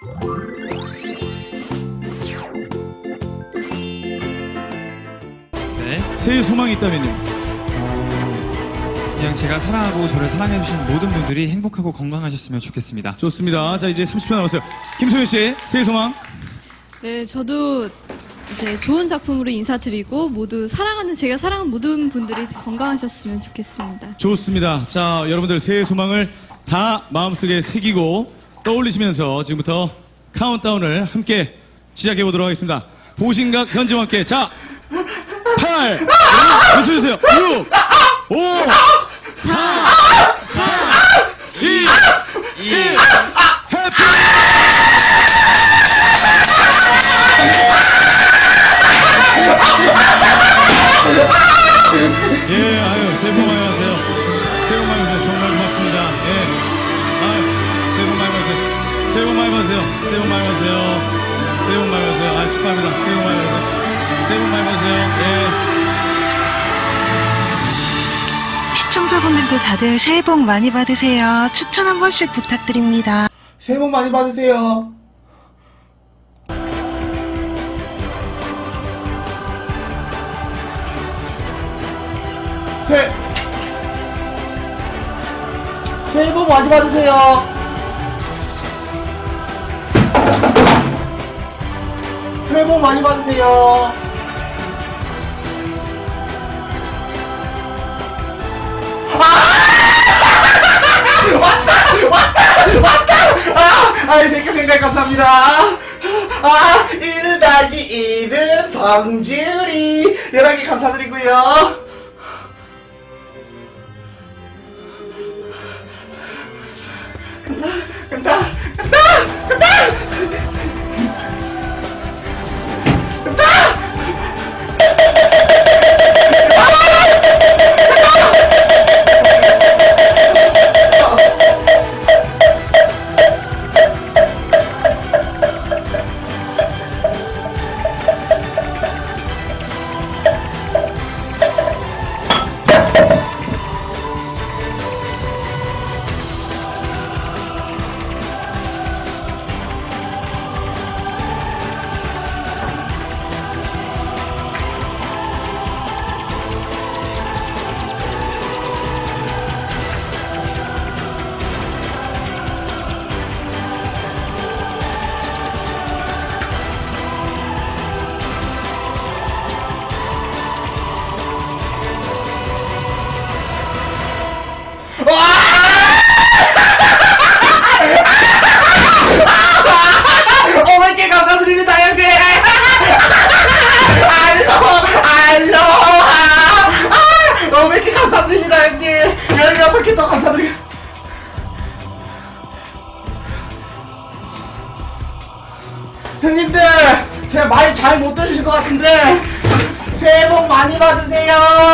네. 새해 소망이 있다면요? 그냥 제가 사랑하고 저를 사랑해주신 모든 분들이 행복하고 건강하셨으면 좋겠습니다. 좋습니다. 자, 이제 30초 남았어요. 김소연 씨, 새해 소망. 네, 저도 이제 좋은 작품으로 인사드리고 모두 사랑하는 제가 사랑하는 모든 분들이 건강하셨으면 좋겠습니다. 좋습니다. 자, 여러분들 새해 소망을 다 마음속에 새기고 떠올리시면서 지금부터 카운트다운을 함께 시작해 보도록 하겠습니다. 보신각 현지와 함께 자 8 맞춰주세요. 6 5 4 3 2 1 해피 예, 아유, 새해 복 많이 받으세요. 새해 복 많이 받으세요. 정말 고맙습니다. 예. 아유, 새해 복 많이 받으세요. 새해 복 많이 받으세요. 새해 복 많이 받으세요. 새해 복 많이 받으세요. 아, 축하합니다. 새해 복 많이 받으세요. 새해 복 많이 받으세요. 예. 시청자분들도 다들 새해 복 많이 받으세요. 추천 한 번씩 부탁드립니다. 새해 복 많이 받으세요. 새해 복 많이 받으세요. 새해 복 많이 받으세요. 백혈생각 감사합니다. 1 더하기 1은 성주리 11개 감사드리고요. 간다. 형님들 제가 말 잘 못 들으신 것 같은데 새해 복 많이 받으세요.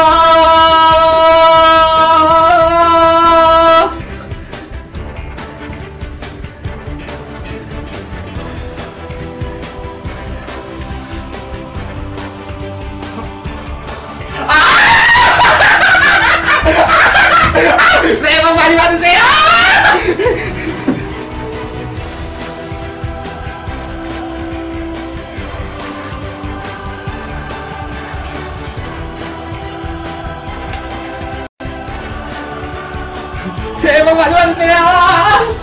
새해 복 많이 받으세요. 새해 복 많이 받으세요.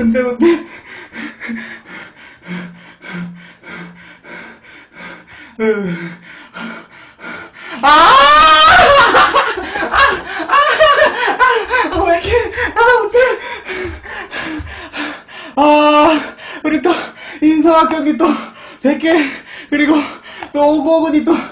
근데. 왜 이렇게, 못해. 우리 또, 인성학경이 또, 100개, 그리고, 또, 오고오근이 또,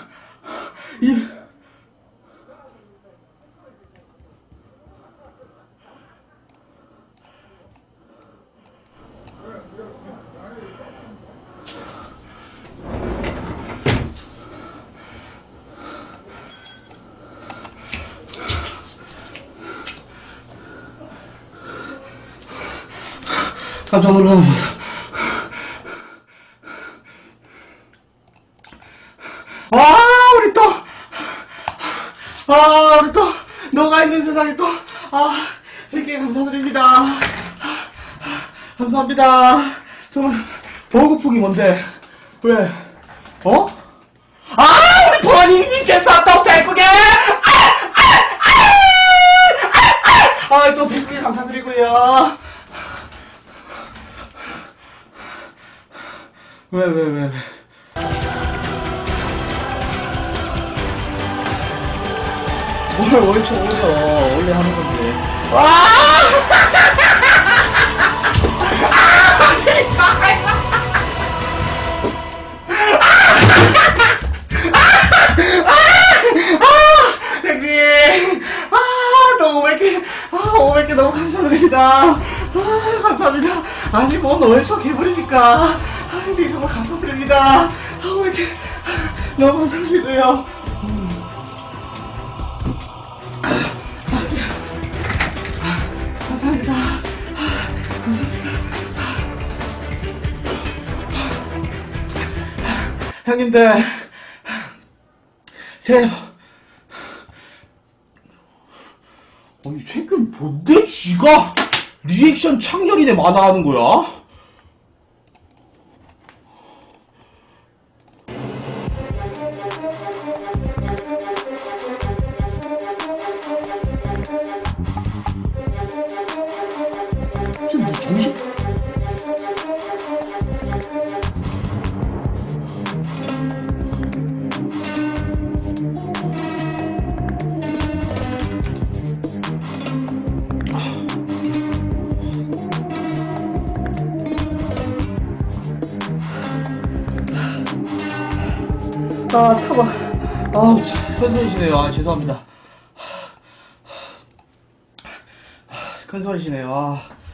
깜짝 놀랍니다. 우리 또, 우리 또, 너가 있는 세상에 또, 100개 감사드립니다. 감사합니다. 정말, 보고풍이 뭔데? 왜? 우리 버닝님께서 또 109개! 또 109개 감사드리고요. 왜? 뭘 월초 오죠. 원래 하는 건데. 진짜. 형님. 또 500개. 500개 너무 감사드립니다. 감사합니다. 아니, 뭔 월초 개불입니까? 형님 정말 감사드립니다. 500개. 너무 감사드리고요. 감사합니다. 형님들, 아니, 새끼 뭔데 지가 리액션 창렬이네 만화 하는 거야? 뭐 정신... 참아. 큰 손이시네요. 죄송합니다. 큰 손이시네요.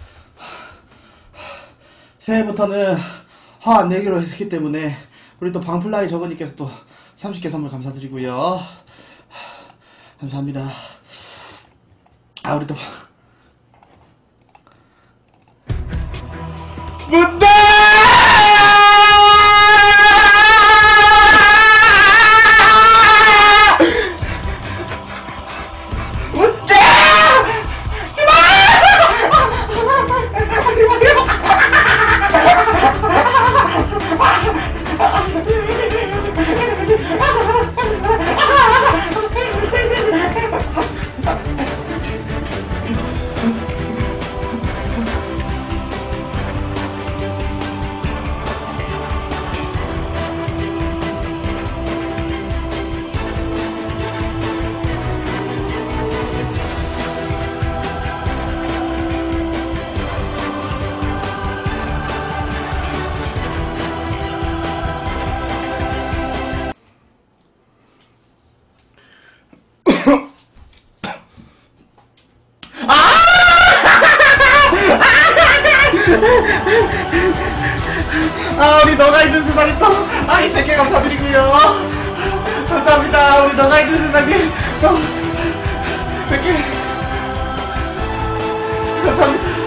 새해부터는 화 안 내기로 했기 때문에 우리 또 방플라이 저거님께서 또 30개 선물 감사드리고요. 감사합니다. 우리 또 뭔데? 우리 너가 있는 세상에 또, 이 100개 감사드리고요. 감사합니다. 우리 너가 있는 세상에 또, 100개. 감사합니다.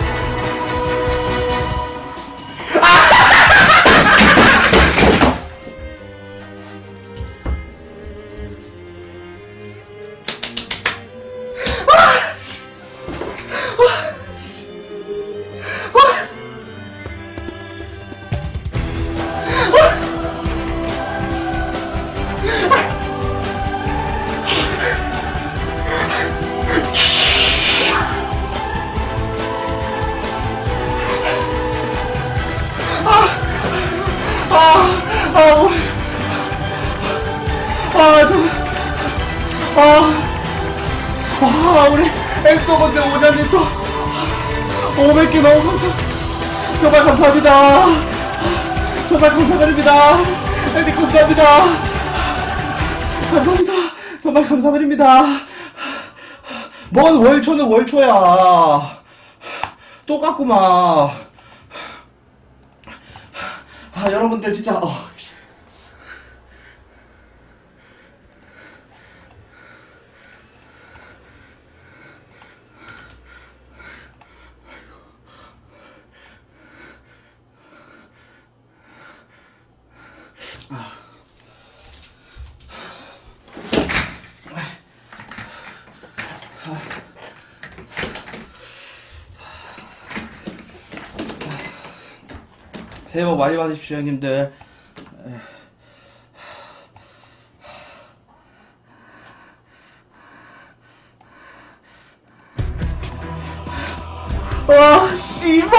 우리 엑소분들 5년님 또 500개 너무 정말 감사합니다. 정말 감사드립니다. 형님 감사합니다. 감사합니다. 정말 감사드립니다. 뭔 월초는 월초야. 똑같구만. 여러분들 진짜 새해 복 많이 받으십시오, 형님들. 와, 씨발!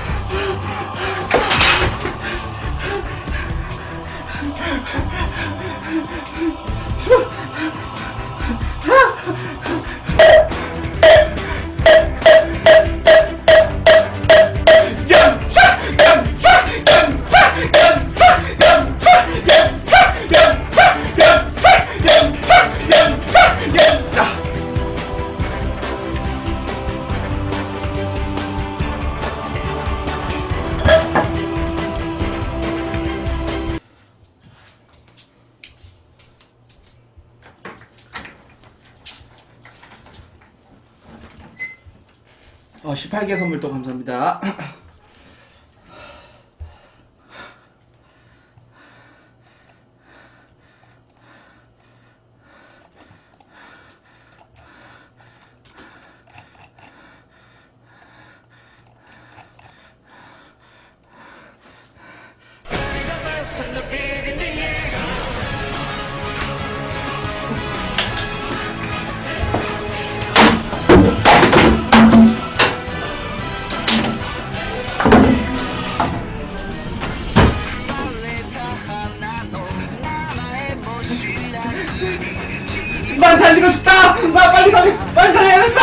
어, 18개 선물 또 감사합니다. 난 달리고 싶다! 나 빨리 달려야 된다!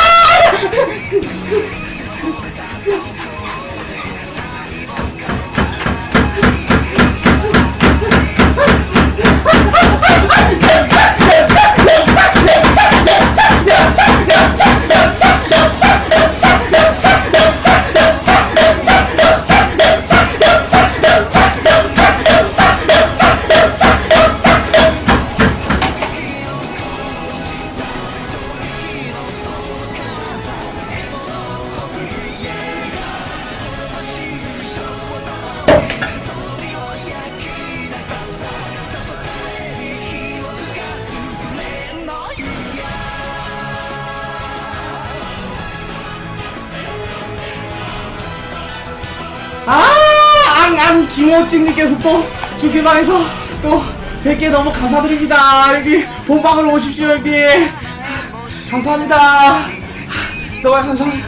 김호cik님께서 또 주기방에서 또 100개 너무 감사드립니다. 여기 본방으로 오십시오. 여기 감사합니다. 정말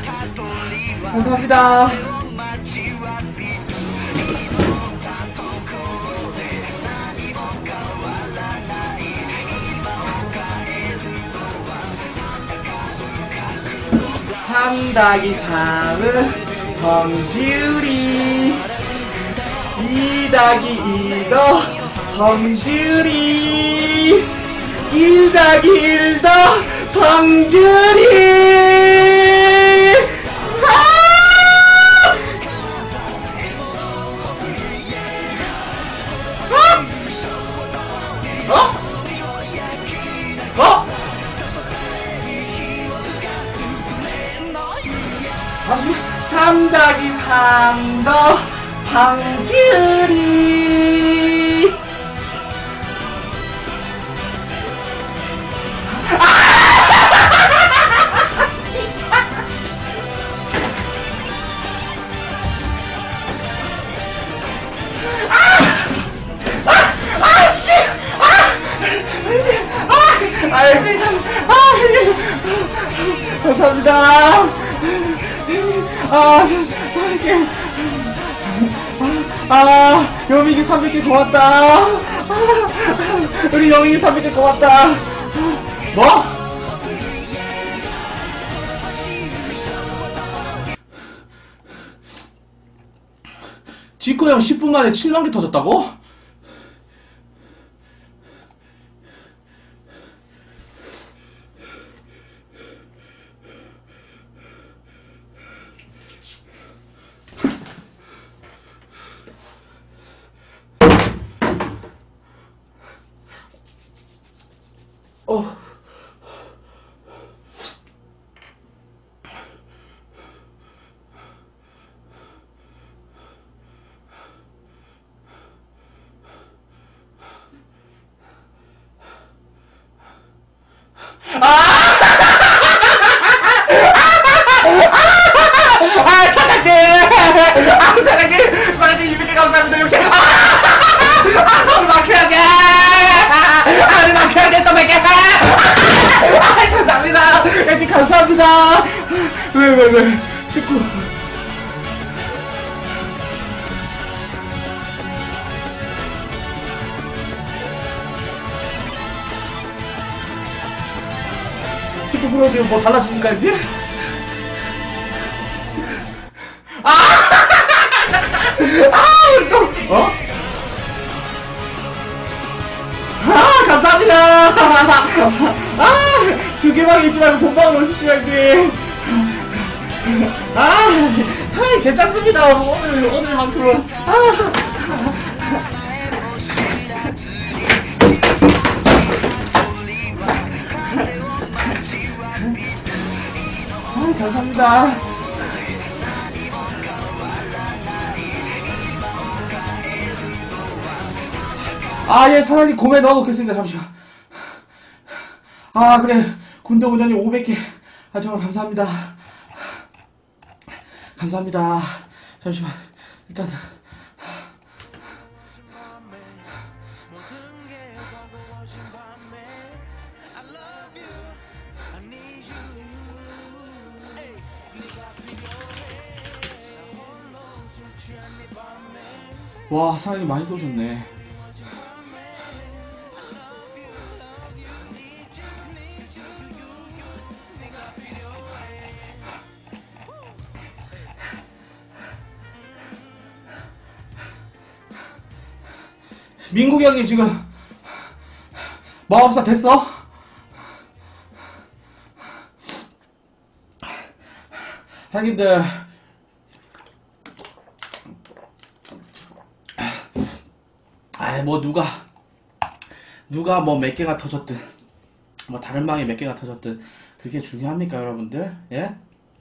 감사합니다. 삼다기 3은 범지우리 2더하기 2도 범주리 1더하기 1도 범주리 다시 3더하기 3도 방주리 감사합니다. 여민이 300개 고맙다. 우리 영민이 300개 고맙다. 뭐? 지코 형 10분 만에 7만 개 터졌다고? 사장님 200개 감사합니다. 역시 우리 마크하게 우리 마크하게 또 100개 감사합니다. 앤디 감사합니다. 왜 19 19% 지금 뭐 달라집니까 이제? 또 어? 감사합니다. 두 개만 잊지 말고 본방을 오십시오 형님. 괜찮습니다. 오늘만큼은 감사합니다. 예, 사장님 고메 넣어놓겠습니다. 잠시만. 그래. 군대 운전이 500개. 정말 감사합니다. 감사합니다. 잠시만. 일단. 와, 사장님 많이 쏘셨네. 민국이 형님 지금 마법사 됐어? 형님들 뭐 누가 뭐 몇 개가 터졌든 뭐 다른 방에 몇 개가 터졌든 그게 중요합니까 여러분들? 예?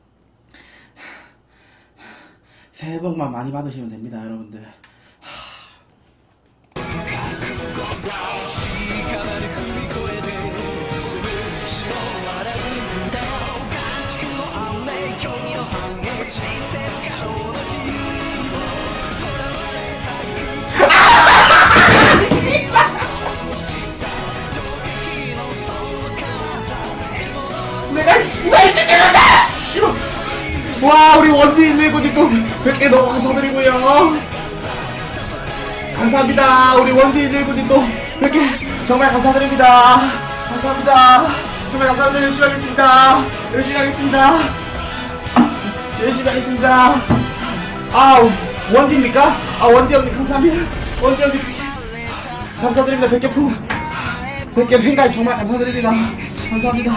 새해 복만 많이 받으시면 됩니다 여러분들. 내가 씨발 쫓아간다! 와 우리 원지 119님 또 100개 너무 감사드리고요. 감사합니다. 우리 원지 119님 또 100개 정말 감사드립니다. 감사합니다. 정말 감사합니다. 열심히 하겠습니다. 열심히 하겠습니다. 열심히 하겠습니다. 원디입니까? 원디 형님 감사합니다. 원디 형님 100개 감사드립니다. 100개 품 100개 팬가입 정말 감사드립니다. 감사합니다.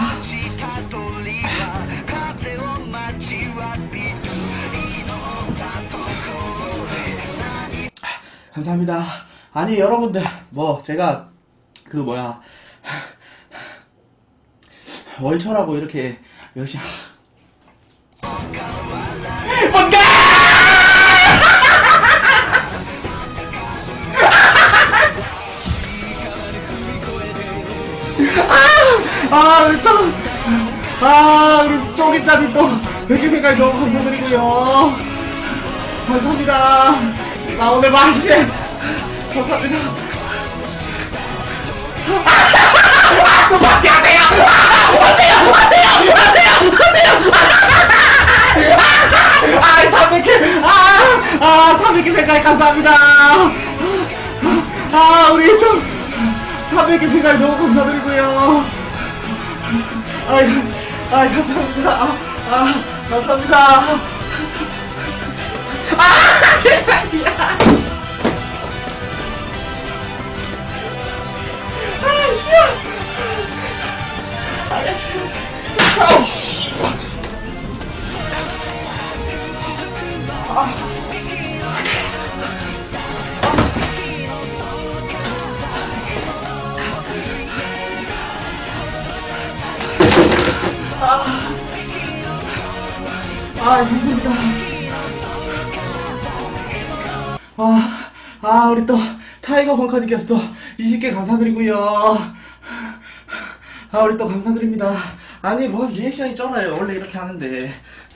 감사합니다. 아니 여러분들 뭐 제가 그 뭐야 월초라고 이렇게 열심히 뭔가 우리 쪼기짜리 또 100개 팬가입 너무 감사드리고요. 감사합니다. 오늘 맛이 감사합니다. 스파티 하세요! 하세요! 300개! 300개 팬가입 감사합니다. 우리 또 300개 팬가입 너무 감사드리고요. 감사합니다. 감사합니다. 세상이야. 힘들다. 우리 또 타이거 벙커님께서 또 20개 감사드리고요. 우리 또 감사드립니다. 아니 뭐 리액션이 쩔어요. 원래 이렇게 하는데.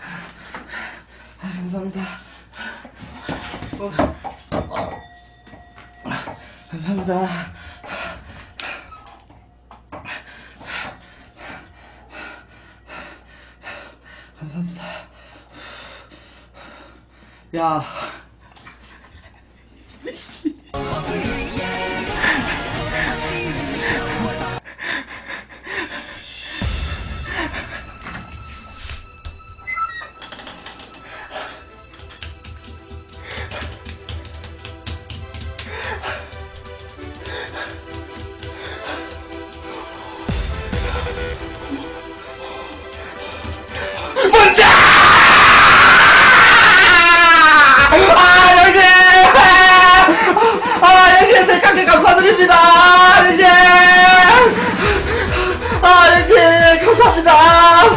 감사합니다. 감사합니다. 감사합니다. 야. 형님 100개 감사드립니다. 형님. 형님 감사합니다.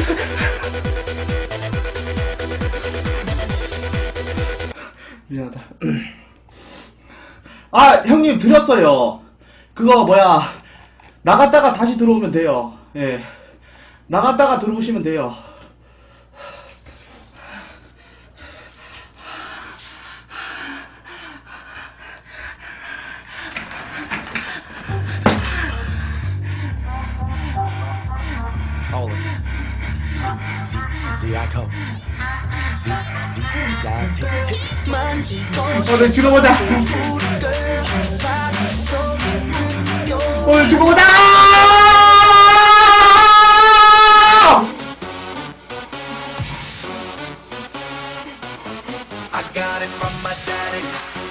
미안하다. 형님 드렸어요. 그거 뭐야, 나갔다가 다시 들어오면 돼요. 예, 나갔다가 들어오시면 돼요. 오늘 죽어보자. 오늘 죽어보자. I got it from my daddy.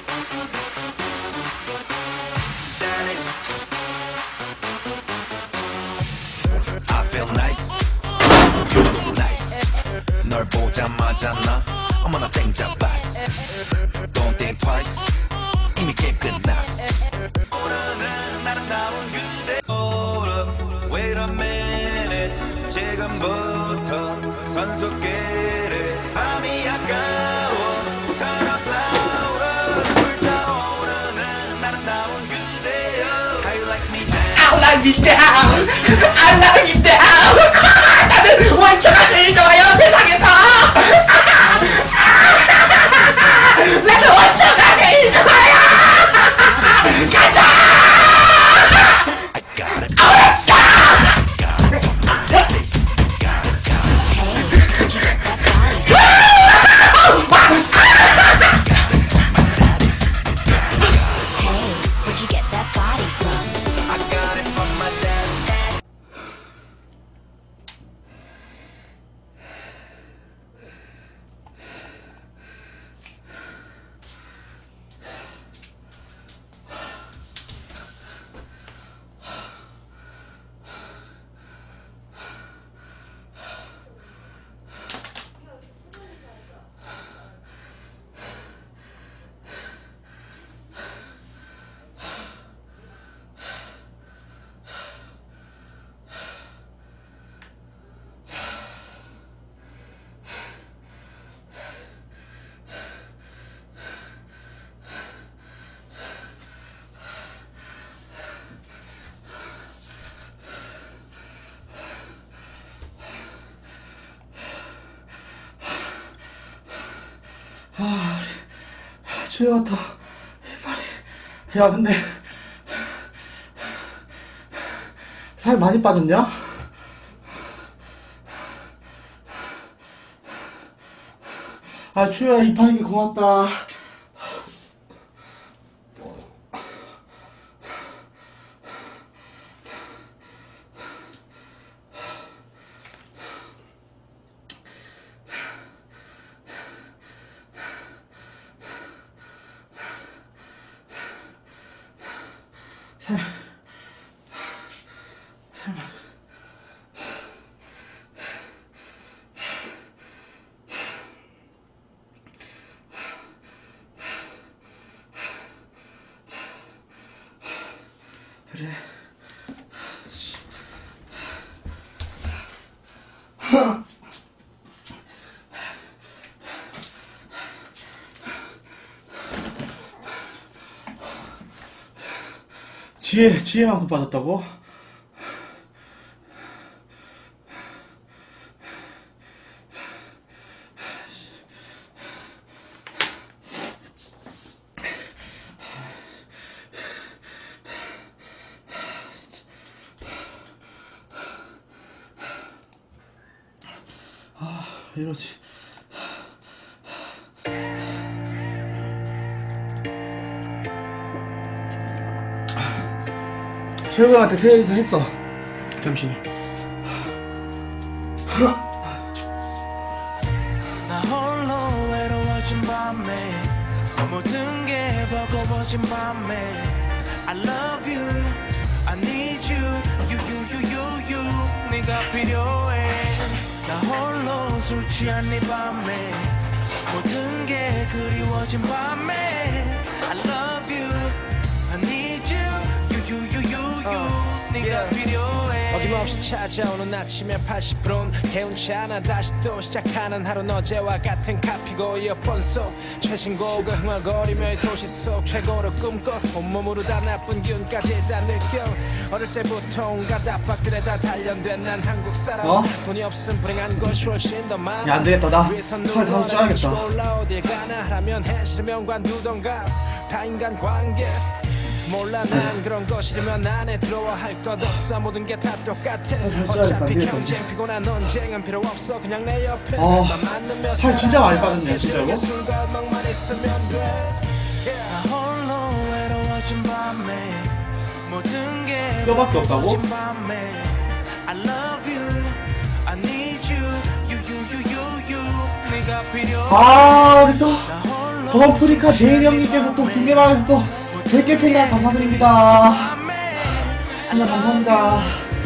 I feel nice. You look nice. 널 보자마자 나 어머나 땡 잡았어. Don't think twice. 이미 게임 끝났어. 오늘은 아름다운 그대. Hold up, wait a minute. 지금부터 선수끼리 밤이 아까워. Turn up louder. 불타오르는 아름다운 그대여. How you like me now? I like me down. I like me down. 나는 원초가 제일 좋아요 세상에서. 나는 원초가 제일 좋아요. 가자. I got it. Where'd you get that body from? I got it from my dad. 주여 더 빨리. 야 근데 살 많이 빠졌냐? 주여야 이파이기 고맙다. 그래. 지혜만큼 빠졌다고? 왜 이러지? 최영한테 새해 인사 했어. 잠시. 나 홀로 외로워진 밤에 모든 게 버거워진 밤에 I love you, I need you, you 네가 필요해. 나 홀로 술 취한 네 밤에 모든 게 그리워진 밤에 I love you, I need you, 네가 필요해. 어김없이 찾아오는 아침에 80%는 개운치 않아. 다시 또 시작하는 하루는 어제와 같은 카피고 이어폰 속 최신곡을 흥얼거리며 이 도시 속 최고로 꿈꿔 온몸으로 다 나쁜 기운까지 다 느껴. 어릴 때부터 온갖 압박들에 다 단련된 난 한국 사람. 돈이 없음 불행한 것이 훨씬 더 많아. 야, 안되겠다. 나 살 다시 쪄야겠다. 어딜 가나 하라면 해 싫으면 관두던가. 다 인간 관계 몰라 난 그런 거 싫으면 안에 들어와 할 것 없어. 모든 게 다 똑같아. 어차피 경쟁 피곤한 논쟁은 필요 없어. 그냥 내 옆에 살 진짜 많이 빠졌네 진짜로. 술과 음악만 있으면 돼. 나 홀로 외로워진 밤에 모든 게 뼈밖에 없다고? 버거워진 밤에 I love you, I need you, 네가 필요해. 아 우리 또 범프리카 제인 형님께서 또 중계방에서 또 100개 팽이랑 감사드립니다. 정말 감사합니다.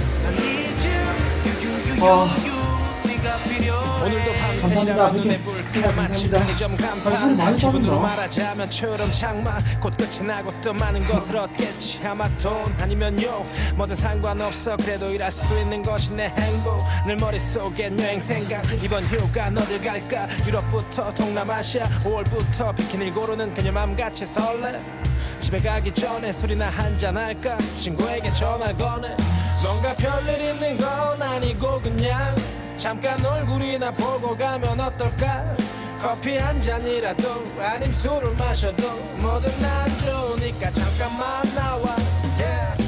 오늘도 밤새 감사합니다. 일하고 눈에 그렇게 불 마치 감사합니다. 편의점 간판. 아니, 많이 기분으로 빠진다. 말하자면 초여름 장마. 곧 끝이 나고 또 많은 것을 얻겠지. 아마 돈 아니면 욕 뭐든 상관없어. 그래도 일할 수 있는 것이 내 행복. 늘 머릿속엔 여행 생각. 이번 휴가 어딜 갈까. 유럽부터 동남아시아 5월부터 비키니를 고르는 그녀 맘같이 설레. 집에 가기 전에 술이나 한잔 할까. 친구에게 전화 거네. 뭔가 별일 있는 건 아니고 그냥 잠깐 얼굴이나 보고 가면 어떨까. 커피 한 잔이라도 아님 술을 마셔도 뭐든 난 좋으니까 잠깐만 나와. yeah.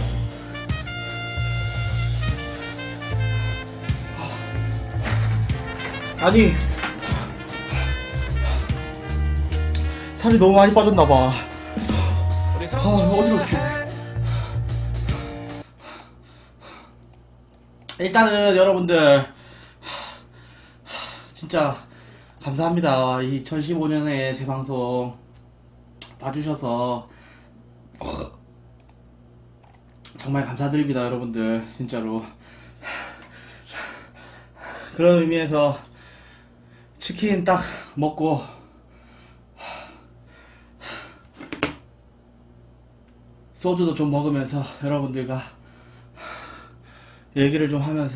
아니 살이 너무 많이 빠졌나봐. 어디로 올게. 일단은 여러분들 진짜 감사합니다. 2015년에 제 방송 봐주셔서 정말 감사드립니다 여러분들 진짜로. 그런 의미에서 치킨 딱 먹고 소주도 좀 먹으면서 여러분들과 얘기를 좀 하면서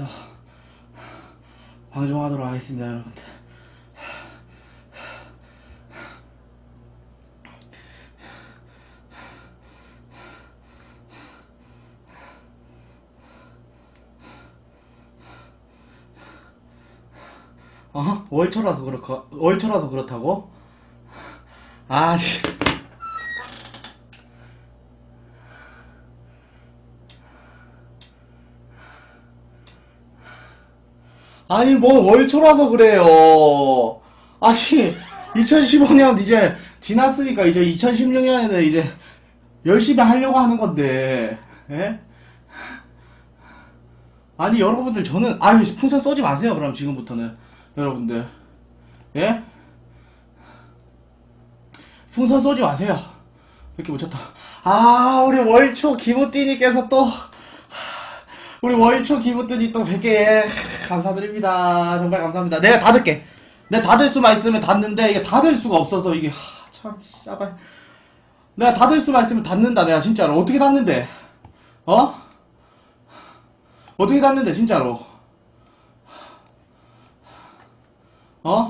방송하도록 하겠습니다 여러분들. 월초라서 그렇다고? 아 아니 뭐 월초라서 그래요. 아니 2015년 이제 지났으니까 이제 2016년에는 이제 열심히 하려고 하는 건데. 예? 아니 여러분들 저는 아니 풍선 쏘지 마세요 그럼 지금부터는 여러분들. 예? 풍선 쏘지 마세요. 이렇게 못 쳤다. 아, 우리 월초 기부띠님께서 또, 우리 월초 기부띠님 또 100개 감사드립니다. 정말 감사합니다. 내가 닫을게. 내가 닫을 수만 있으면 닫는데, 이게 닫을 수가 없어서, 이게, 참, 씨발. 내가 닫을 수만 있으면 닫는다, 내가 진짜로. 어떻게 닫는데? 어? 어떻게 닫는데, 진짜로? 어?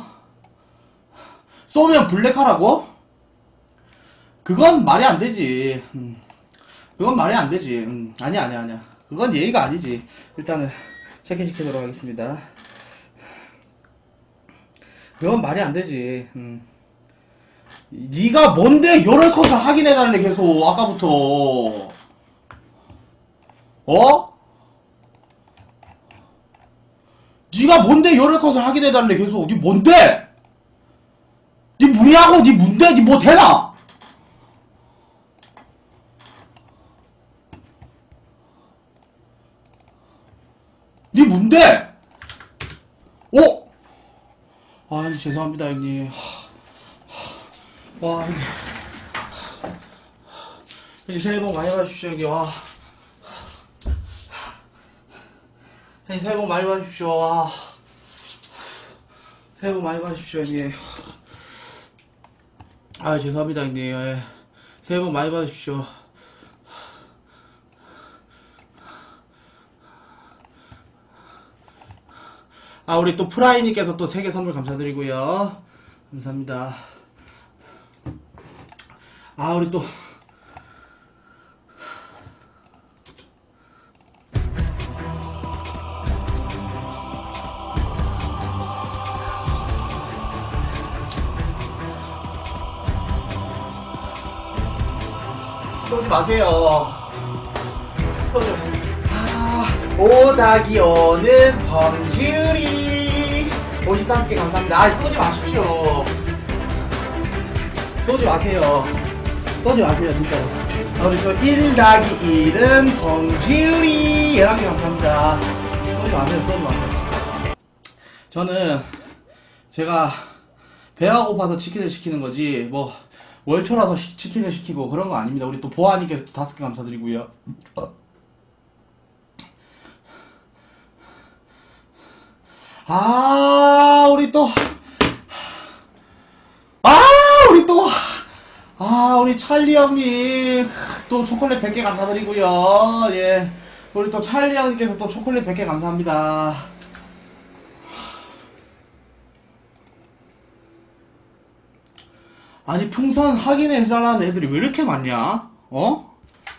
쏘면 블랙하라고? 그건 말이 안 되지. 그건 말이 안 되지. 아니야. 그건 예의가 아니지. 일단은 체크시키도록 하겠습니다. 그건 말이 안 되지. 네가 뭔데 요럴 컷을 확인해달래 계속 아까부터. 어? 네가 뭔데 요럴 컷을 확인해달래 계속. 네 뭔데? 네 뭐냐고? 네 뭔데? 네 뭐 되나? 네 뭔데? 어? 아, 죄송합니다, 형님. 와, 형님. 형님, 새해 복 많이 받으십시오, 형님. 와. 형님, 새해 복 많이 받으십시오. 와. 새해 복 많이 받으십시오, 형님. 아, 죄송합니다, 형님. 예. 새해 복 많이 받으십시오. 아, 우리 또 프라이님께서 또 3개 선물 감사드리고요. 감사합니다. 아, 우리 또 쏘지 마세요. 쏘지 마세요. 5-5는 범주리 55개 감사합니다. 아, 쏘지 마십시오. 쏘지 마세요. 쏘지 마세요, 진짜로. 우리 또 1-1은 범주리 11개 감사합니다. 쏘지 마세요. 저는 제가 배가 고파서 치킨을 시키는 거지 뭐 월초라서 치킨을 시키고 그런 거 아닙니다. 우리 또 보아님께서 5개 감사드리고요. 우리 찰리 형님 또 초콜릿 100개 감사드리고요. 예, 우리 또 찰리 형님께서 또 초콜릿 100개 감사합니다. 아니, 풍선 확인해달라는 애들이 왜 이렇게 많냐? 어?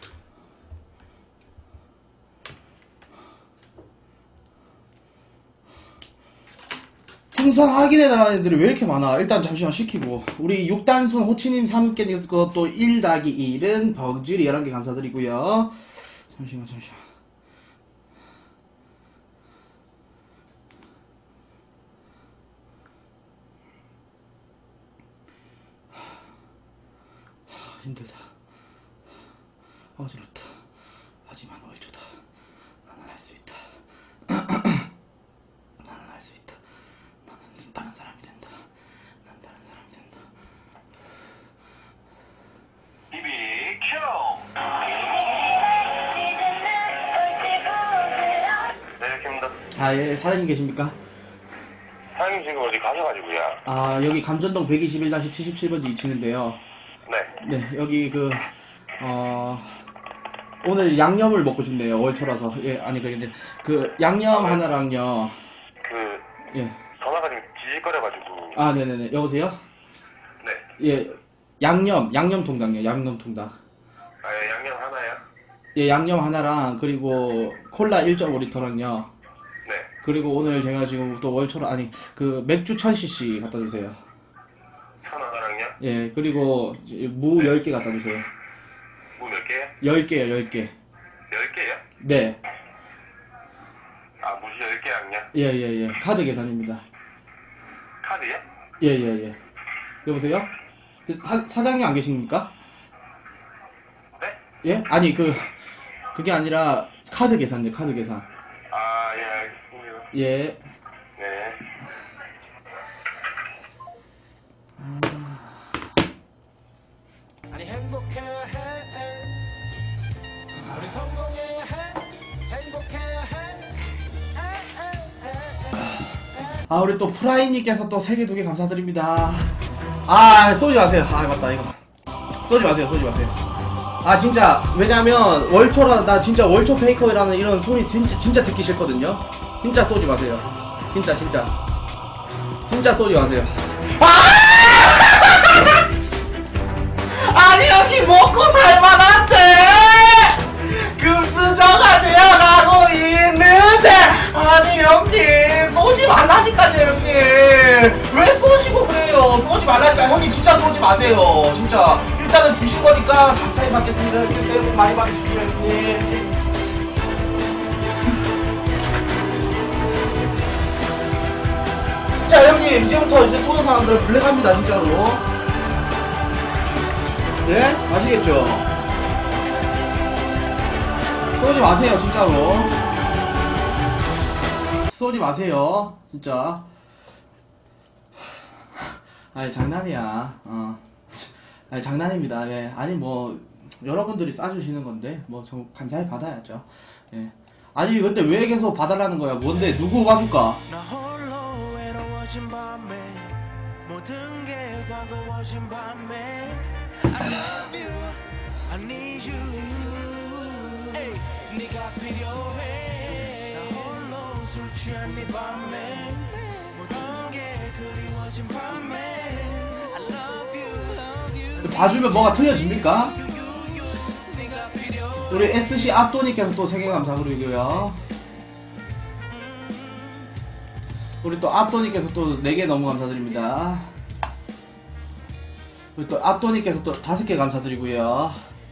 풍선 확인해달라는 애들이 왜 이렇게 많아? 일단 잠시만 시키고. 우리 6단순 호치님 3개님께서 또 1-1은 벙질이 11개 감사드리고요. 잠시만. 힘들다. 어지럽다. 하지만 월초다. 나는 할 수 있다. 나는 할 수 있다. 나는 다른 사람이 된다. 난 다른 사람이 된다. BBQ. 네, 이렇게입니다. 아, 예, 사장님 계십니까? 사장님 지금 어디 가셔가지고요. 아, 여기 감전동 121-77번지 2층인데요. 네. 네, 여기 오늘 양념을 먹고 싶네요. 월초라서. 예, 아니, 그 양념 하나랑요. 예. 전화가 지금 지직거려가지고. 아, 네네네. 여보세요? 네. 예, 양념 통닭이요. 양념 통닭. 아, 예, 양념 하나요? 예, 양념 하나랑, 그리고 콜라 1.5리터랑요. 네. 그리고 오늘 제가 지금 또 월초라, 아니, 그 맥주 1000cc 갖다 주세요. 하나랑요? 예, 그리고 무 10개 갖다 주세요. 뭐 몇 개요? 10개요, 10개. 10개요? 네. 아, 무시 10개 양념? 예. 카드 계산입니다. 카드요? 예. 여보세요? 사장님 안 계십니까? 네? 예? 아니, 그게 아니라 카드 계산이요, 카드 계산. 아, 예, 알겠습니다. 예. 네. 아니 행복해야 해 우리 성공해야 해 행복해야 해 아, 우리 또 프라임님께서 또 3개 2개 감사드립니다. 아, 쏘지 마세요. 아, 맞다, 이거. 쏘지 마세요, 쏘지 마세요. 아, 진짜, 왜냐면, 나 진짜 월초 페이커라는 이런 소리 진짜 듣기 싫거든요? 진짜 쏘지 마세요. 진짜 쏘지 마세요. 아니, 여기 먹고 살만한데! 금수저가 되어가고 있는데! 아니, 형님, 쏘지 말라니까요, 형님! 왜 쏘시고 그래요? 쏘지 말라니까, 형님, 진짜 쏘지 마세요. 진짜. 일단은 주신 거니까 감사히 받겠습니다. 형님, 새해 복 많이 받으십시오, 형님. 진짜, 형님, 이제부터 이제 쏘는 사람들 블랙합니다, 진짜로. 네? 아시겠죠? 쏘지 마세요, 진짜로. 쏘지 마세요, 진짜. 아니, 장난이야. 아니, 장난입니다. 예. 아니, 뭐, 여러분들이 싸주시는 건데, 뭐, 좀 감사히 받아야죠. 예. 아니, 근데 왜 계속 봐달라는 거야? 뭔데? 누구 봐줄까? 나 홀로 외로워진 밤에 모든 게 과거워진 밤에 I love you, I need you. Hey, 네가 필요해. 나 홀로 술 취한 네 밤에 모든 게 그리워진 밤에 I love you, love you. 봐주면 뭐가 틀려집니까? 네가 필요해. 우리 SC 압도님께서 또 3개 감사드리고요. 우리 또 압도님께서 또 4개 너무 감사드립니다. 우리 또 압도님께서 또 5개 감사드리고요.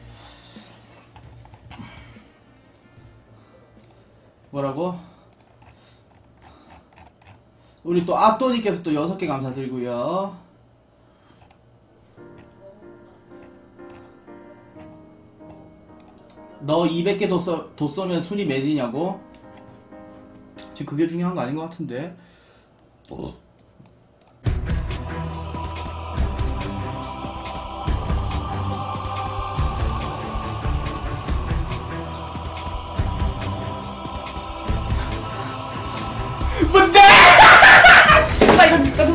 뭐라고? 우리 또 압도님께서 또 6개 감사드리고요. 너 200개 도 쏘면 순위 몇이냐고? 지금 그게 중요한 거 아닌 것 같은데. 뭔데? 나 이거 진짜.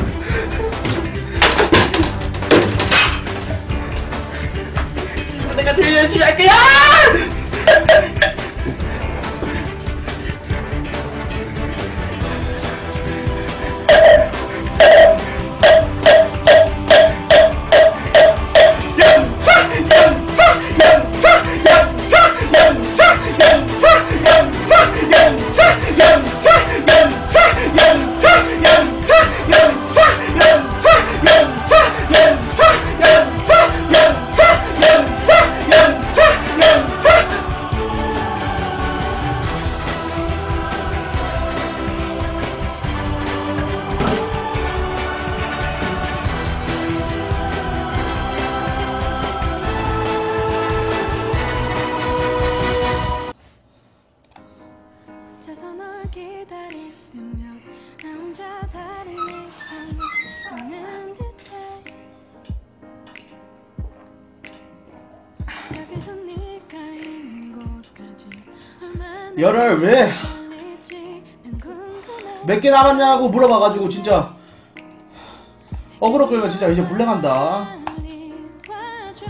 이거 내가 제일 열심히 할 거야! 혼자서 널 기다리면 나 혼자 다른 일상에 있는 듯해. 여기서 네가 있는 곳까지 얼마나 열을 왜 걸릴지 난 궁금해. 몇 개 남았냐고 물어봐가지고 진짜 어그로 끌면 진짜 이제 불행한다. 빨리 와줘.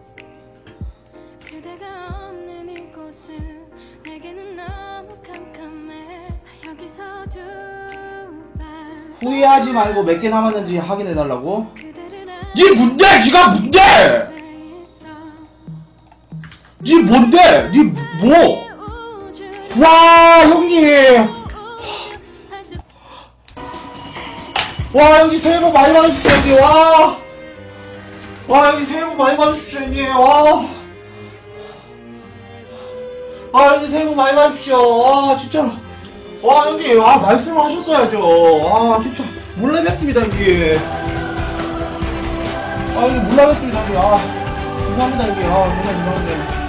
그대가 없는 이곳은 내게는 너무 캄캄해. 여기서 두발 후회하지 말고 몇 개 남았는지 확인해달라고? 그대를 니 뭔데? 니가 뭔데? 안돼 있어. 니 뭔데? 니 뭐? 와 형님 와 형님 새해 복 많이 받으십시오 형님. 와 형님 새해 복 많이 받으십시오 형님. 형님 새해 복 많이 받으십시오. 와 진짜로 와 형님 말씀을 하셨어야죠. 진짜 몰라 뵀습니다 형님. 형님 몰라 뵀습니다 형님. 죄송합니다 형님. 정말 죄송합니다.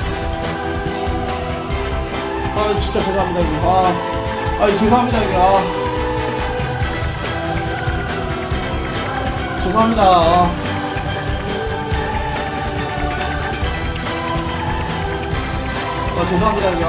진짜 죄송합니다 형님. 죄송합니다 형님. 죄송합니다. 죄송합니다 형님.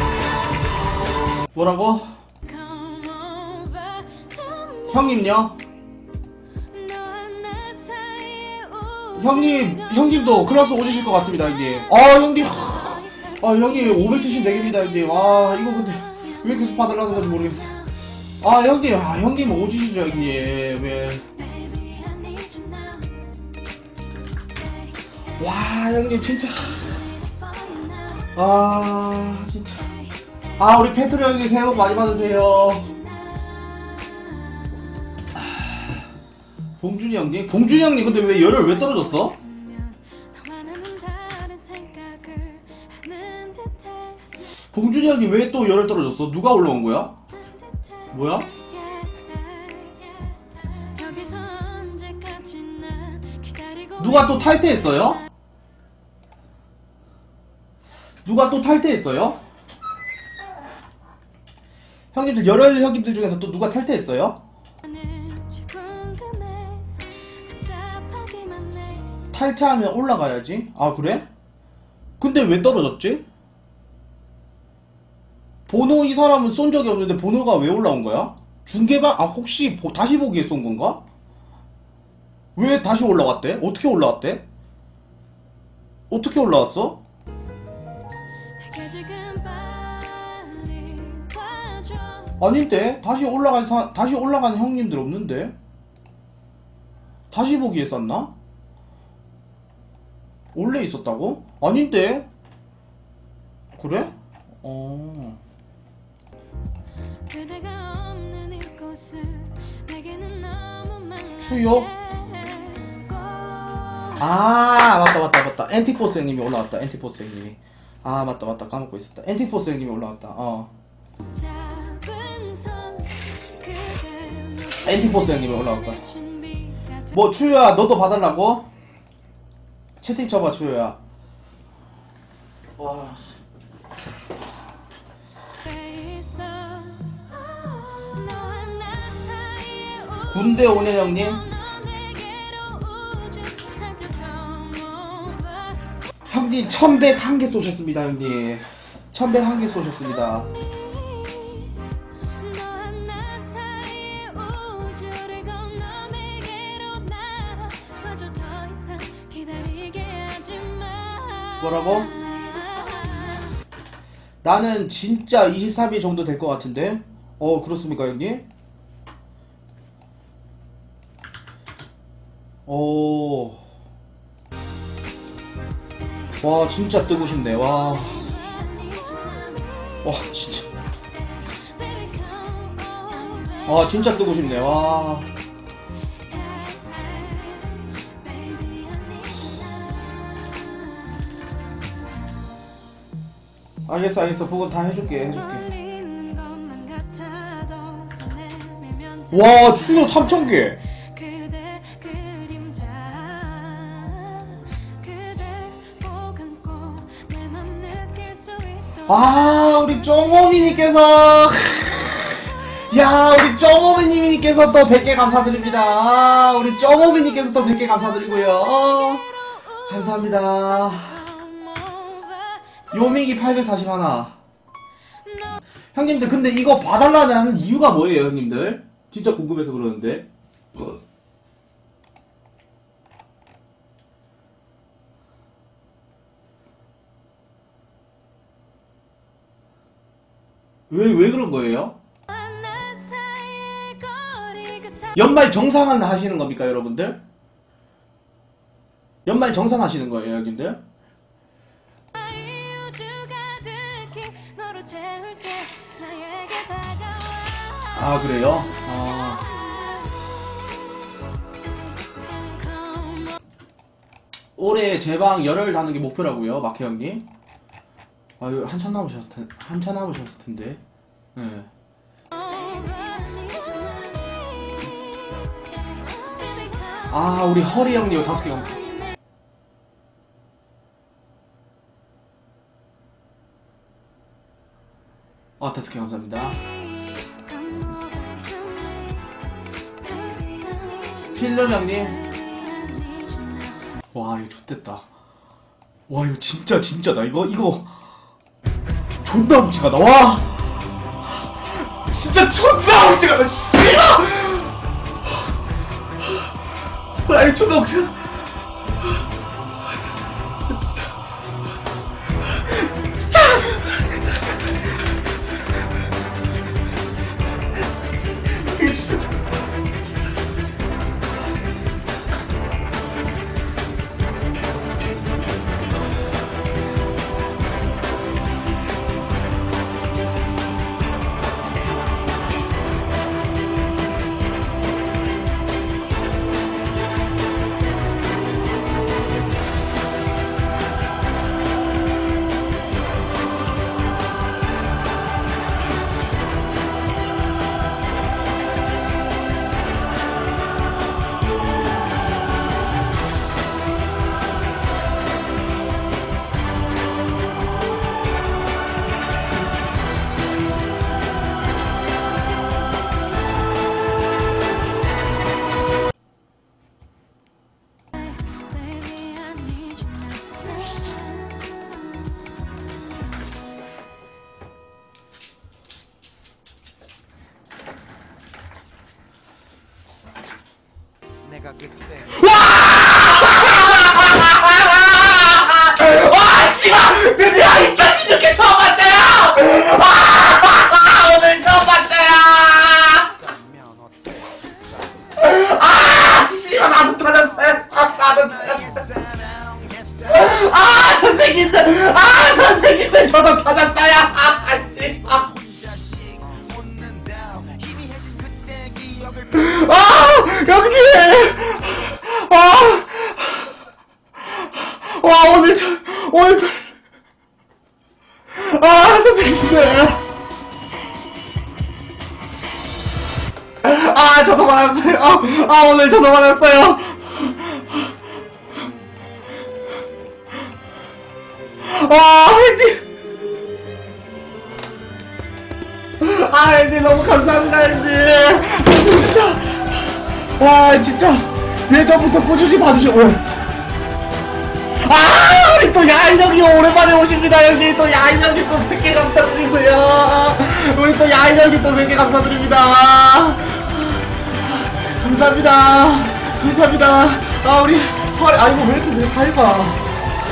뭐라고? Come over to me. 형님요? 너와 나 사이에 형님도 클라스 오주실 것 같습니다 형님. 형님 형님 574개입니다 형님. 이거 근데 왜 계속 받으려는 건지 모르겠네. 형님 오주시죠 형님. 왜? Baby, I need you now. 와 형님 진짜. For you now. 진짜. 우리 페트로 형님 새해 복 많이 받으세요. 봉준이 형님? 봉준이 형님 근데 왜 열혈 왜 떨어졌어? 너와 나는 다른 생각을 하는 듯해. 봉준이 형님 왜 또 열혈 떨어졌어? 누가 올라온 거야? 뭐야? 여기서 언제까지나 기다리고 누가 또 탈퇴했어요? 누가 또 탈퇴했어요? 형님들 열혈 형님들 중에서 또 누가 탈퇴했어요? 있는지 궁금해. 답답하기만 해. 탈퇴하면 올라가야지. 그래? 근데 왜 떨어졌지? 보노 이 사람은 쏜 적이 없는데 보노가 왜 올라온 거야? 중계방? 혹시 다시 보기에 쏜 건가? 왜 다시 올라왔대? 어떻게 올라왔대? 어떻게 올라왔어? 내게 지금 빨리 와줘. 아닌데? 다시 올라간 형님들 없는데? 다시 보기에 쌌나? 원래 있었다고? 아닌데? 그래? 그대가 없는 이곳은 내게는 너무 많은데. 추요? 맞다. 엔티포스 형님이 올라왔다. 엔티포스 형님이. 맞다. 까먹고 있었다. 엔티포스 형님이 올라왔다. 잡은 손 그대 엔티포스 형님이 올라왔다. 준비가 뭐 추요야 너도 봐달라고? 채팅 쳐봐 추요야. 와. 돼 있어. 너와 나 사이에 군대 오년 형님. 내게로 우주 한쪽 come over. 형님 1101개 쏘셨습니다 형님. 1101개 쏘셨습니다. 너와 나 사이에 우주를 건너 내게로 날아와줘. 더 이상 기다리게 하지 마. 뭐라고? 나는 진짜 23일 정도 될 것 같은데? 그렇습니까 형님? 와 진짜 뜨고 싶네. 와 진짜. 진짜 뜨고 싶네. 와. 알겠어. 그건 다 해줄게. 와, 추요 3,000개. 그대 그림자 그대 꼭 안고 내 맘 느낄 수 있도록. 우리 쫑오미님께서 우리 쫑오미님께서 또 100개 감사드립니다. 우리 쫑오미님께서 또 100개 감사드리고요. 감사합니다. 요미기 841. 형님들 근데 이거 봐달라는 이유가 뭐예요 형님들? 진짜 궁금해서 그러는데. 왜 그런 거예요? 연말 정산을 하시는 겁니까 여러분들? 연말 정산 하시는 거예요 형님들? 그래요? 올해 제방 열흘 다는 게 목표라고요 마케 형님? 이거 한참 남으셨을 텐데. 네. 우리 허리 형님 5개 감사합니다. 다섯 개 감사합니다. 필름 형님. 와 이거 좋댔다. 와 이거 진짜다. 이거 존나 묵직하다. 와 진짜 존나 묵직하다. 씨발 아니 존나 묵직하다. 이게 진짜 Baby, I need you now. 내가 그때 와 씨발 드디어 2016년 처음 봤자야. 오늘 처음 봤자야. 가면 어때? 씨발 나도 터졌어요. 나도 터졌어요. 선생님들 저도 터졌어요. 씨발 여기 와 오늘 선생님들 저도 받았어요. 오늘 저도 받았어요. 형님 형님 너무 감사합니다. 형님 진짜 와 진짜 예전부터 꾸준히 봐주시고 우리 또 야인 형님 오랜만에 오십니다. 형님 또 야인 형님 또 100개 감사드리고요. 우리 또 야인 형님 또 100개 감사드립니다. 감사합니다. 우리 이거 왜 이렇게 밝아.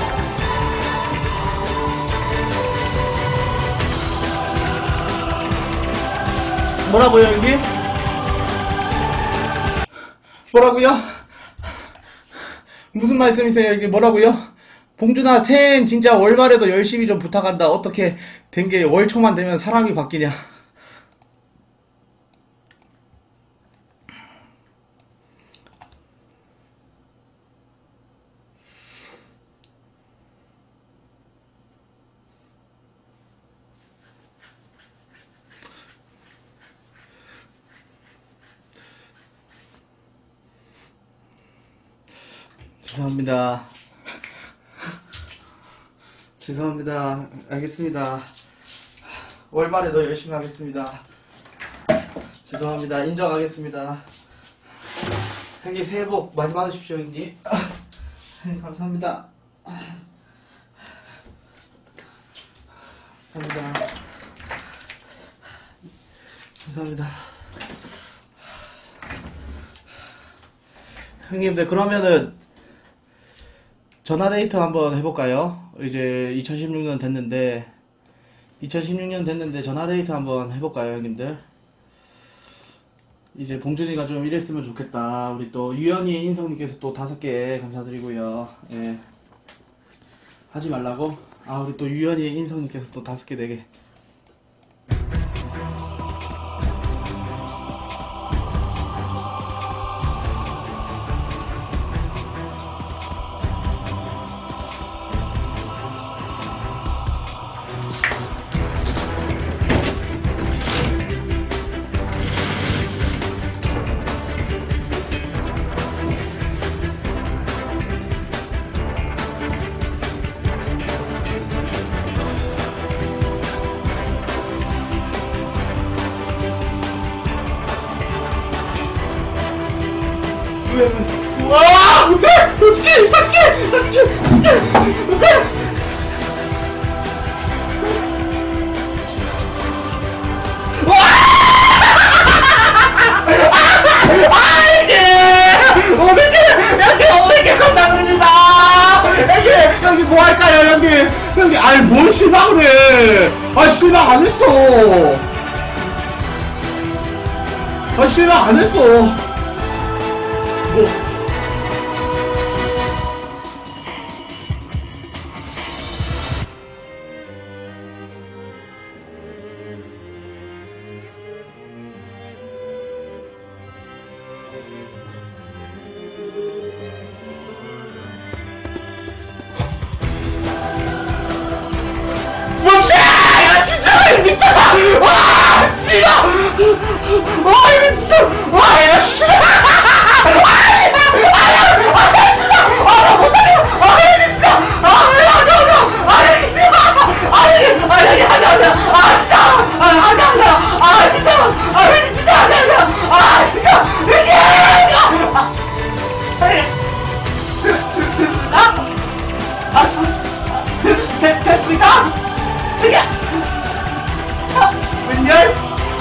뭐라고요 형님? 뭐라고요? 무슨 말씀이세요 형님? 뭐라고요? 봉준아 새해엔 진짜 월말에도 열심히 좀 부탁한다. 어떻게 된 게 월초만 되면 사람이 바뀌냐. 죄송합니다. 알겠습니다. 월말에도 열심히 하겠습니다. 죄송합니다. 인정하겠습니다. 형님 새해 복 많이 받으십시오 형님. 감사합니다. 감사합니다. 형님들 그러면은 전화데이트 한번 해볼까요? 이제 2016년 됐는데 전화데이트 한번 해볼까요 형님들? 이제 봉준이가 좀 이랬으면 좋겠다. 우리 또 유연이 인성님께서 또 5개 감사드리고요. 예. 하지 말라고? 우리 또 유연이 인성님께서 또 5개 4개 와! 못해! 솔직히! 못해! 형님 뭐 할까요 형님? 형님 아니 뭘 실망을 해? 아 실망 안 했어. 아 실망 안 했어. 뭐? 뭔데? 야 진짜 미쳤다. 와 씨발. 아 이거 진짜. 와 이거 진짜. 아 진짜. 아나 못하겠어. 아 이거 진짜. 아 하자. 아 이거 진짜. 아니 하자. 아 진짜. 아 하자. 아 진짜. 아 이거 진짜 하자. 아 진짜. 이게. 됐습니까? 됐습니까? 그게 웬열?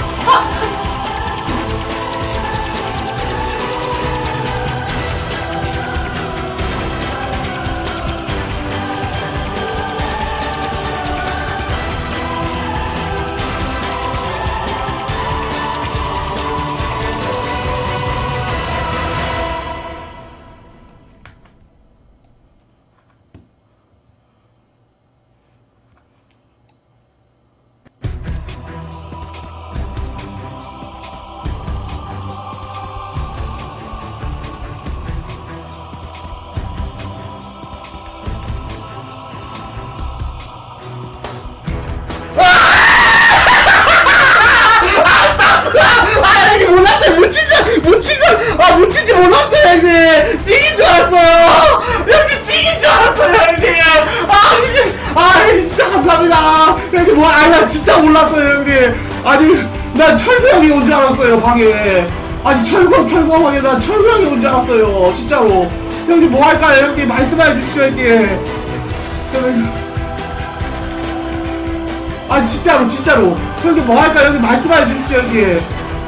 묻힌지 몰랐어요 형님. 찍인 줄 알았어요 형님. 찍인 줄 알았어요 형님. 형님 진짜 감사합니다 형님. 뭐 나 진짜 몰랐어요 형님. 아니 난 철구 형이 온 줄 알았어요 방에. 아니 철구 방에 난 철구 형이 온 줄 알았어요 진짜로. 형님 뭐 할까요 형님? 말씀해 주시죠 형님. 아니 진짜로 형님 뭐 할까요 형님? 말씀해 주시죠 형님.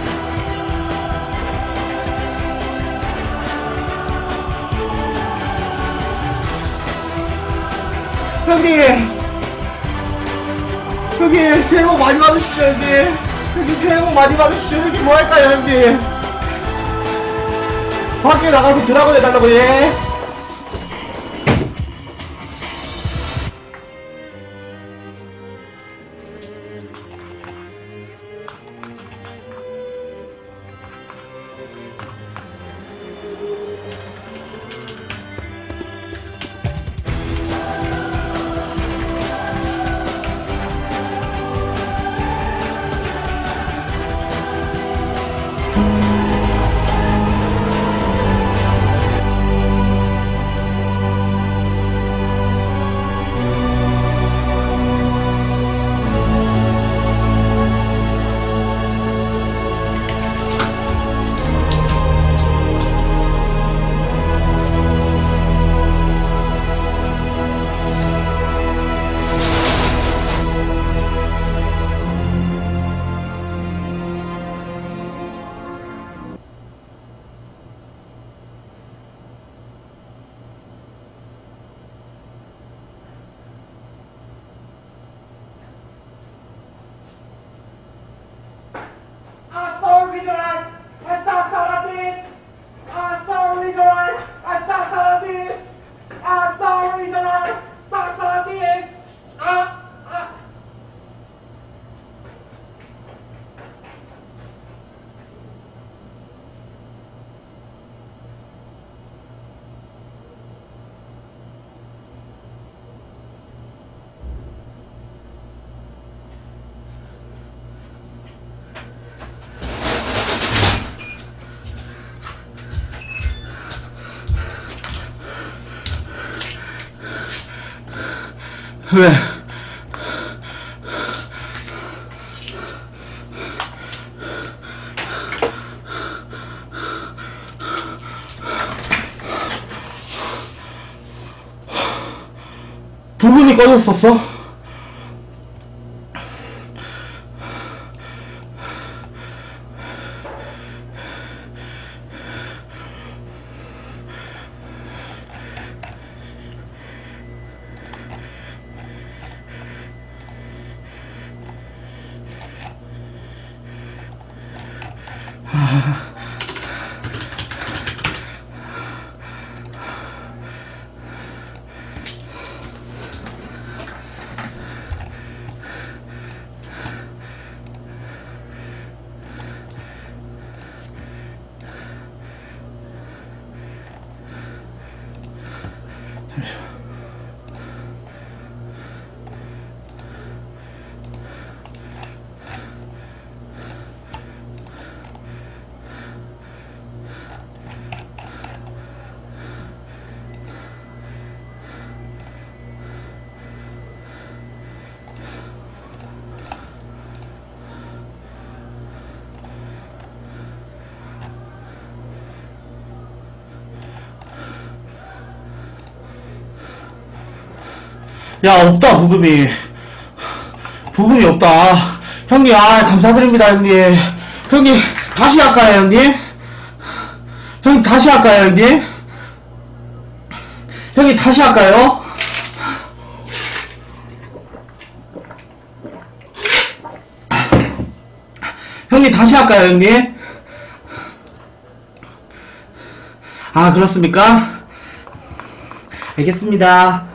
형님 새해 복 많이 받으십시오 형님. 형님 새해 복 많이 받으십시오 형님. 뭐 할까요 형님? 밖에 나가서 드라곤 해달라고. 예. 왜? 부분이 꺼졌었어? 야, 없다, 부금이. 부금이 없다. 형님, 감사드립니다, 형님. 형님, 다시 할까요, 형님? 형님, 다시 할까요, 형님? 형님, 다시 할까요? 형님, 다시 할까요, 형님? 아, 그렇습니까? 알겠습니다.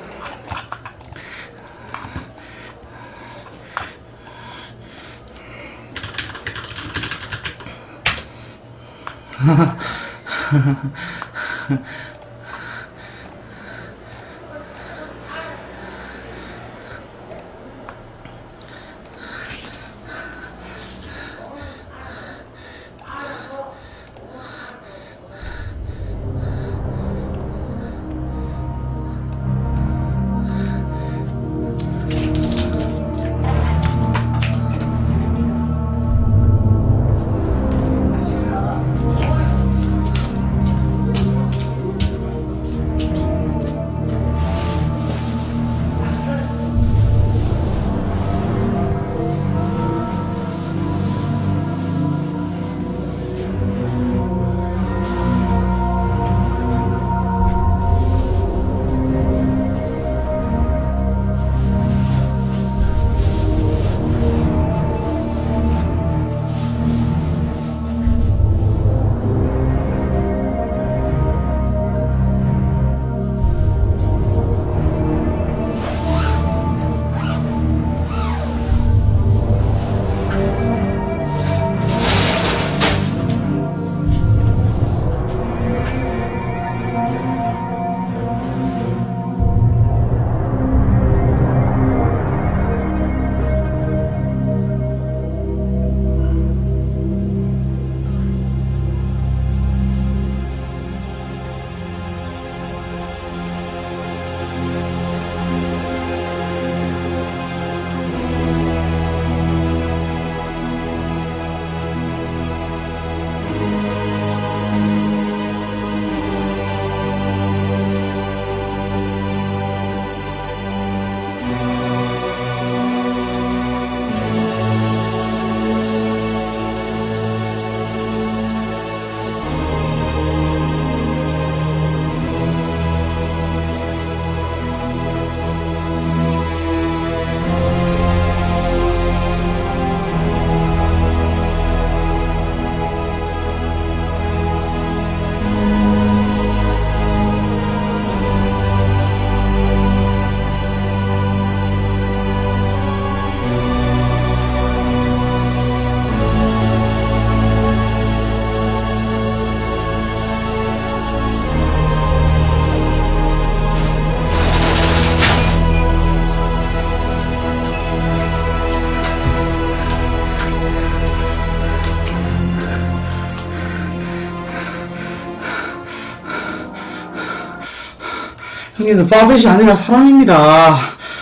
형님들 빠벳이 아니라 사람입니다.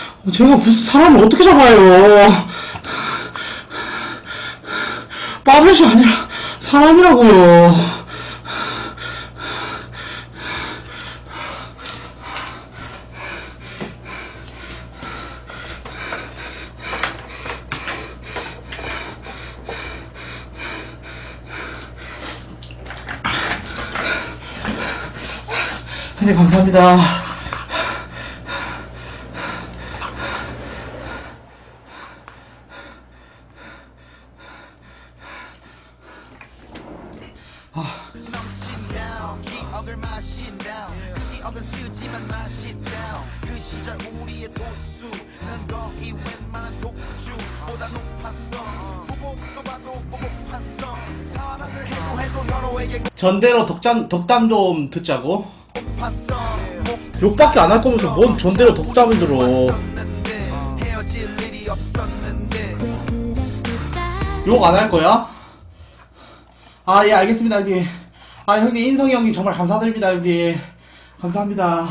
제가 무슨 사람을 어떻게 잡아요? 빠벳이 아니라 사람이라고요. 네, 감사합니다. 전대로 덕담 좀 듣자고. 욕밖에 안 할 거면서 뭔 전대로 덕담을 들어. 욕 안 할 거야? 아, 예, 알겠습니다, 형님. 아, 형님, 인성이 형님 정말 감사드립니다, 형님. 감사합니다.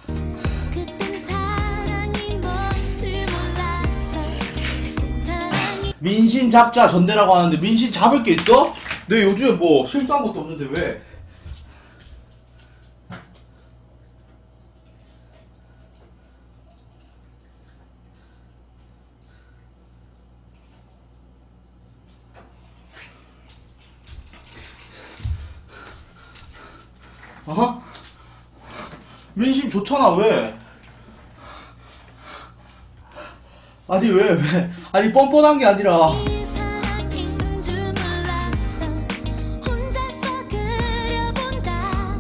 민심 잡자 전대라고 하는데 민심 잡을 게 있어? 내 요즘에 뭐 실수한 것도 없는데 왜? 어? 민심 좋잖아. 왜? 아니 왜? 아니 뻔뻔한 게 아니라 이 사랑인 줄 몰랐어 혼자서 그려본다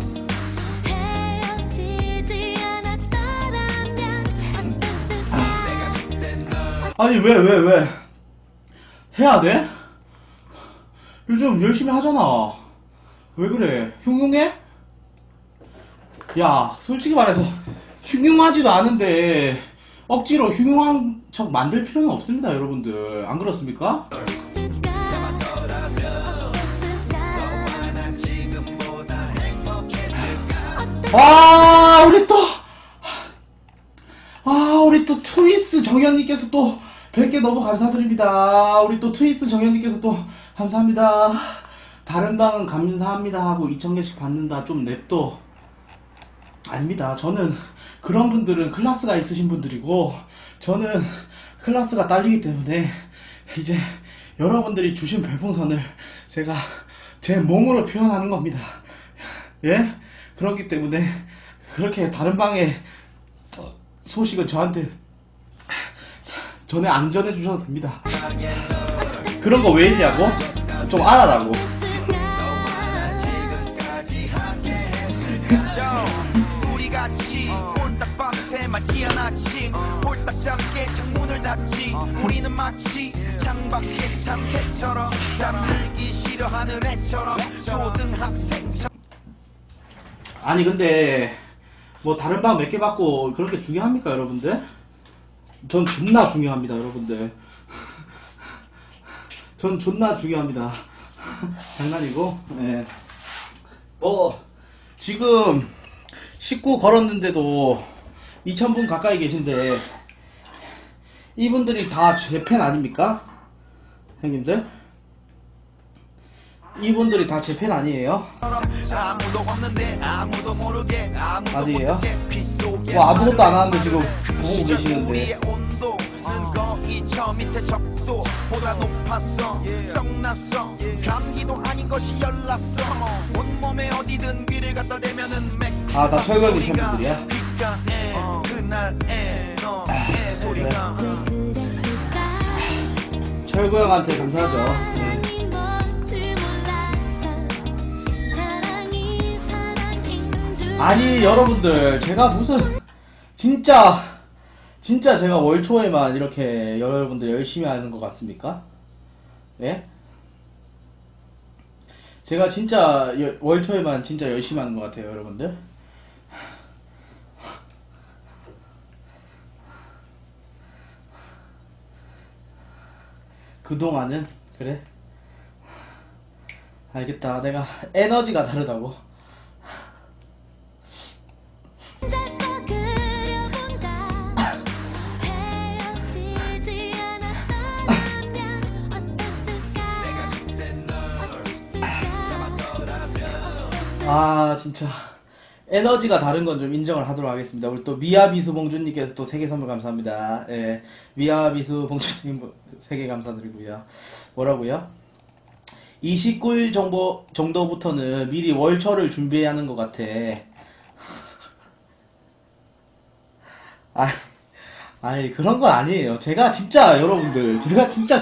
헤어지지 않았더라면 어땠을까 아니 왜? 해야 돼? 요즘 열심히 하잖아. 왜 그래? 흉흉해? 야, 솔직히 말해서 흉흉하지도 않은데 억지로 흉흉한 척 만들 필요는 없습니다, 여러분들. 안 그렇습니까? 어땠을까 아, 우리 또 트위스 정현님께서 또 100개 너무 감사드립니다. 우리 또 트위스 정현님께서 또 감사합니다. 다른 방은 감사합니다 하고 2000개씩 받는다. 좀 냅둬. 아닙니다. 저는 그런 분들은 클래스가 있으신 분들이고 저는 클래스가 딸리기 때문에 이제 여러분들이 주신 별풍선을 제가 제 몸으로 표현하는 겁니다. 예? 그렇기 때문에 그렇게 다른 방의 소식은 저한테 전에 안 전해주셔도 됩니다. 그런 거 왜 있냐고? 좀 알아라고. 같이 홀딱 밤새 맞이한 아침 홀딱 잠게 창문을 닫지 우리는 마치 창밖에 참새처럼 잠들기 싫어하는 애처럼 초등학생처럼. 아니 근데 뭐 다른 방 몇 개 받고 그렇게 중요합니까 여러분들? 전 존나 중요합니다 여러분들. 전 존나 중요합니다. 장난이고. 예. 지금 19 걸었는데도 2000분 가까이 계신데 이분들이 다 제 팬 아닙니까? 형님들? 이분들이 다 제 팬 아니에요? 아무도 없는데 아무도 모르게 아니에요? 뭐 아무것도 안 하는데 지금 보고 계시는데 거의 저 밑에 적도보다 높았어 썩났어 감기도 아닌 것이 열났어 온몸에 어디든 귀를 갖다 대면은 아, 나 철거님 팬분들이야? 그날의 너의 소리가 철구 형한테 감사하죠. 사랑이 뭔지 몰랐어 사랑이 사랑인 줄 아니 여러분들 제가 무슨 진짜 제가 월초에만 이렇게 여러분들 열심히 하는 것 같습니까? 예? 제가 진짜 월초에만 진짜 열심히 하는 것 같아요 여러분들. 그동안은 그래? 알겠다. 내가 에너지가 다르다고. 혼자서 그려본다 헤어지지 않았더라면 어땠을까 아 진짜 에너지가 다른 건 좀 인정을 하도록 하겠습니다. 우리 또 미야비수 봉준님께서 또 3개 선물 감사합니다. 예, 미야비수 봉준님 3개 감사드리고요. 뭐라고요? 29일 정도부터는 미리 월초를 준비해야 하는 것 같아. 아니 그런 건 아니에요. 제가 진짜 여러분들 제가 진짜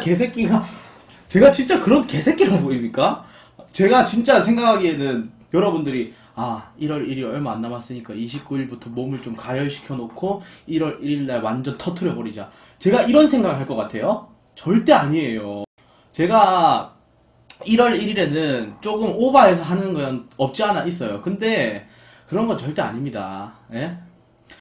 그런 개새끼가 보입니까? 제가 진짜 생각하기에는 여러분들이 1월 1일 얼마 안 남았으니까 29일부터 몸을 좀 가열시켜 놓고 1월 1일날 완전 터트려 버리자. 제가 이런 생각을 할 것 같아요? 절대 아니에요. 제가 1월 1일에는 조금 오버해서 하는 건 없지 않아 있어요. 근데 그런 건 절대 아닙니다. 예?